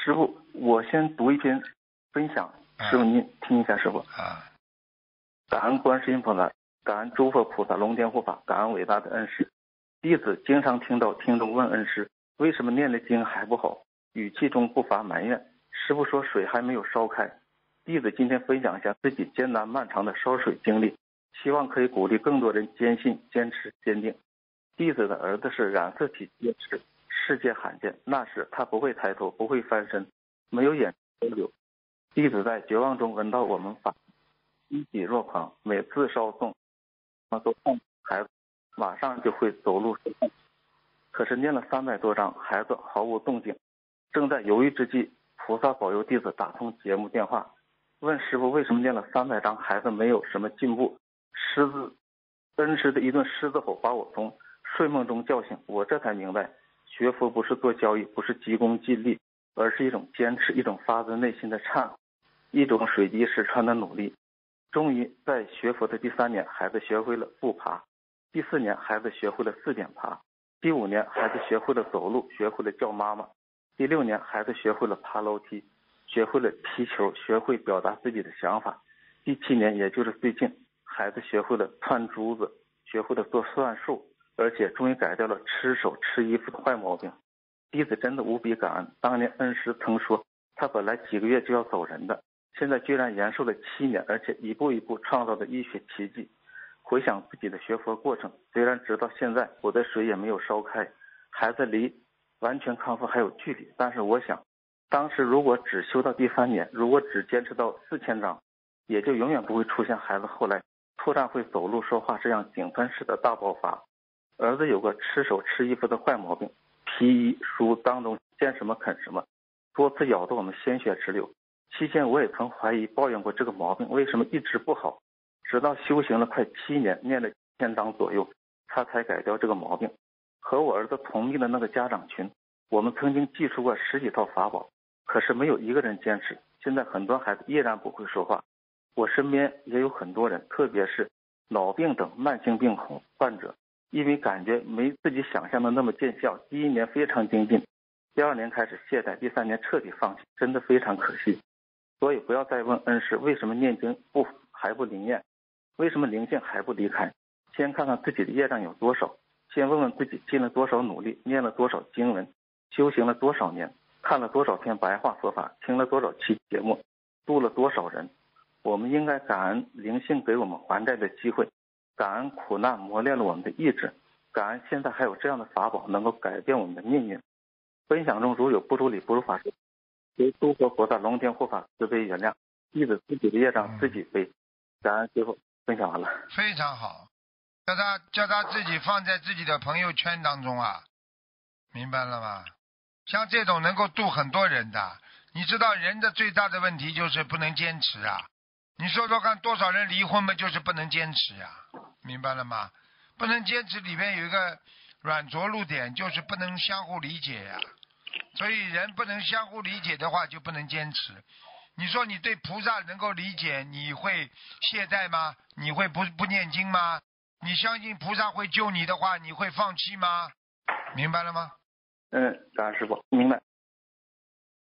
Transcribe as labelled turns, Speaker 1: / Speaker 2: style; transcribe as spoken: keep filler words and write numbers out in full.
Speaker 1: 师傅，我先读一篇分享，师傅您听一下，师傅。
Speaker 2: 啊。
Speaker 1: 感恩观世音菩萨，感恩诸佛菩萨龙天护法，感恩伟大的恩师。弟子经常听到听众问恩师，为什么念的经还不好？语气中不乏埋怨。师傅说水还没有烧开。弟子今天分享一下自己艰难漫长的烧水经历，希望可以鼓励更多人坚信、坚持、坚定。弟子的儿子是染色体结石，世界罕见。那时他不会抬头，不会翻身，没有眼泪流。弟子在绝望中闻到我们法，一喜若狂。每次烧送，都看孩子马上就会走路说话。可是念了三百多章，孩子毫无动静。正在犹豫之际，菩萨保佑弟子打通节目电话，问师傅为什么念了三百章，孩子没有什么进步。狮子恩师的一顿狮子吼把我从睡梦中叫醒，我这才明白，学佛不是做交易，不是急功近利，而是一种坚持，一种发自内心的忏悔，一种水滴石穿的努力。终于在学佛的第三年，孩子学会了步爬；第四年，孩子学会了四点爬；第五年，孩子学会了走路，学会了叫妈妈；第六年，孩子学会了爬楼梯，学会了踢球，学会表达自己的想法；第七年，也就是最近，孩子学会了串珠子，学会了做算术，而且终于改掉了吃手吃衣服的坏毛病。弟子真的无比感恩，当年恩师曾说他本来几个月就要走人的，现在居然延寿了七年，而且一步一步创造的医学奇迹。回想自己的学佛过程，虽然直到现在我的水也没有烧开，孩子离完全康复还有距离，但是我想当时如果只修到第三年，如果只坚持到四千章，也就永远不会出现孩子后来突然会走路说话这样井喷式的大爆发。儿子有个吃手吃衣服的坏毛病，皮衣书当中见什么啃什么，多次咬得我们鲜血直流。期间我也曾怀疑抱怨过这个毛病为什么一直不好，直到修行了快七年，念了千章左右，他才改掉这个毛病。和我儿子同命的那个家长群，我们曾经寄出过十几套法宝，可是没有一个人坚持。现在很多孩子依然不会说话。我身边也有很多人，特别是脑病等慢性病患者，因为感觉没自己想象的那么见效，第一年非常精进，第二年开始懈怠，第三年彻底放弃，真的非常可惜。所以不要再问恩师为什么念经不还不灵验，为什么灵性还不离开，先看看自己的业障有多少，先问问自己尽了多少努力，念了多少经文，修行了多少年，看了多少篇白话佛法，听了多少期节目，度了多少人。我们应该感恩灵性给我们还债的机会，感恩苦难磨练了我们的意志，感恩现在还有这样的法宝能够改变我们的命运。分享中如有不如理不如法师，由诸佛菩萨龙天护法慈悲原谅，弟子自己的业障自己背。感恩师父，分享完了。
Speaker 2: 非常好，叫他叫他自己放在自己的朋友圈当中啊，明白了吗？像这种能够度很多人的。你知道人的最大的问题就是不能坚持啊。你说说看，多少人离婚嘛，就是不能坚持呀、啊，明白了吗？不能坚持里面有一个软着陆点，就是不能相互理解呀、啊。所以人不能相互理解的话，就不能坚持。你说你对菩萨能够理解，你会懈怠吗？你会不不念经吗？你相信菩萨会救你的话，你会放弃吗？明白了吗？
Speaker 1: 嗯，感恩师父，明白。